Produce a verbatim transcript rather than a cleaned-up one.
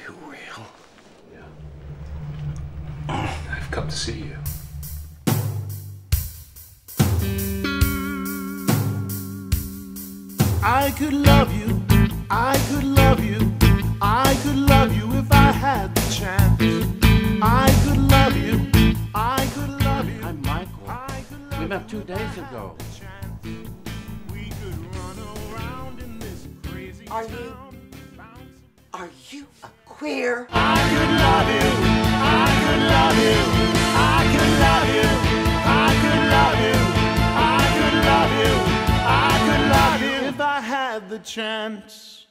you real? Yeah. I've come to see you. I could love you, I could love you, I could love you if I had the chance. I could love you, I could love you. I'm Michael. We met two days ago. We could run around in this crazy Are you? Are you a queer? I could love you, I could love you, I could love you, I could love you, I could love you, I could love you if I had the chance.